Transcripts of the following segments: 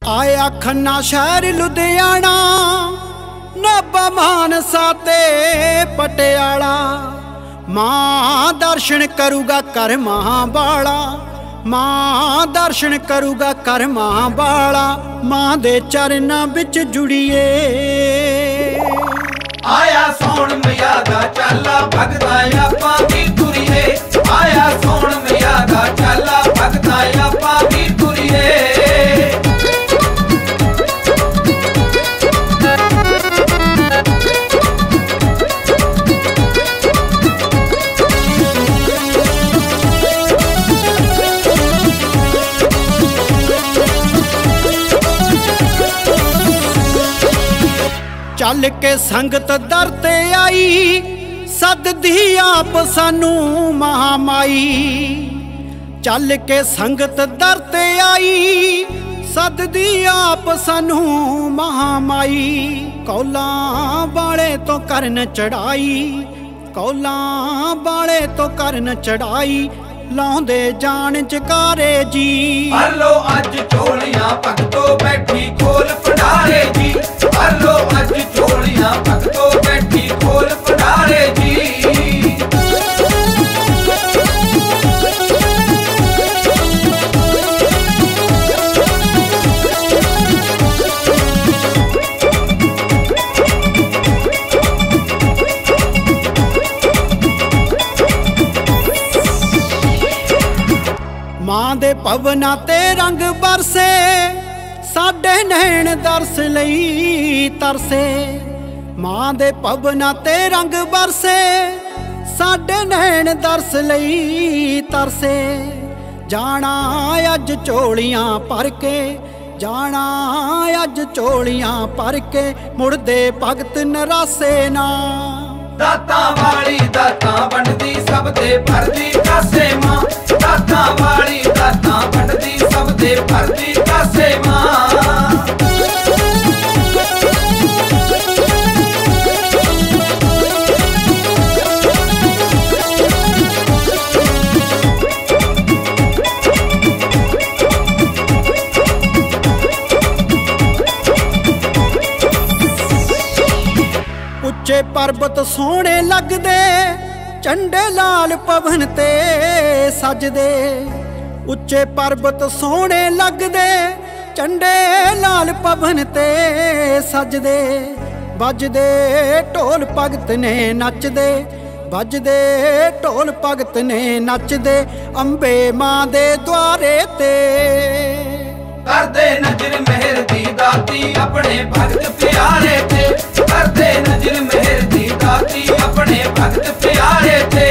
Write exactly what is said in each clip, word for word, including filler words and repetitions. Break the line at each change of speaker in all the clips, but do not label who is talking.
आया खन्ना शहर लुधियाना, नाभा मानसा ते पटियाला। मां दर्शन करूगा कर महाबाला, मां दर्शन करूगा कर महाबाला। मां दे चरना बिच जुड़िए
आया सोन मैया दा चाला भगता आपां दी तुरीए। आया सोन मैया दा चाला भगता आपां दी तुरीए।
चल के संगत दर ते आई, सददी आप सानू महामाई। चल के संगत दर ते आई, सददी आप सानू महामाई। कौलां वाले तो करन चढ़ाई, कौलां वाले तो करन चढ़ाई। लाउंदे जान जकारे जी।
हलो अज झोलियां भगतो बैठी खोल भंडारे जी। हलो अज झोलियां भगतो बैठी खोल भंडारे जी।
मां दे भवना ते रंग बरसे, साडे नैन दर्श लई तरसे। मां दे भवना ते रंग बरसे, साडे नैन दर्श लई तरसे। जाना अज झोलियां भर के, जाना अज झोलियां भर के। मुड़दे भगत नरासे ना।
दाता वाली दाता वंडदी सब दे भरदी कासे मां। दाता वाली दाता वंडदी सब दे भरदी कासे मां।
उच्चे पर्वत सोहने लगदे, झंडे लाल पवन ते सजदे। उच्चे पर्वत सोहने लगदे, झंडे लाल पवन ते सजदे। बजदे ढोल भगत ने नचदे, बजदे ढोल भगत ने नचदे। अंबे मां दे द्वारे ते
करदे नजर मेहर दी दाती अपने भगत प्यारे थे। करदे नजर मेहर दी दाती अपने भगत प्यारे थे।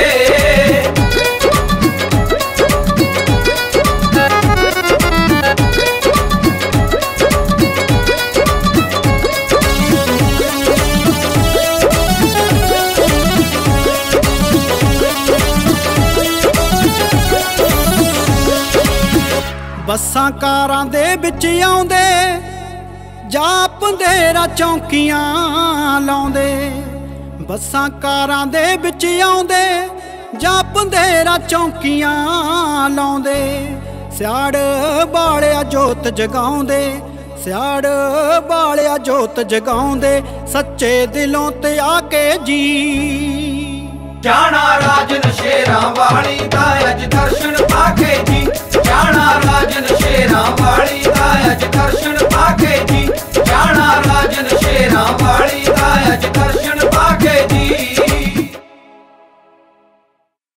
बसां कारां दे बिच आउंदे, जापदे रा चौंकियां लाउंदे। बसां कारां दे बिच आउंदे, जापदे रा चौंकियां लाउंदे। सियाड़ बालिया जोत जगाउंदे, सियाड़ बालिया जोत जगाउंदे। सच्चे दिलों ते आके जी।
जाना राजन शेरां वाली दा अज दर्शन पाके जी। जाना राजन शेरां वाली दा अज दर्शन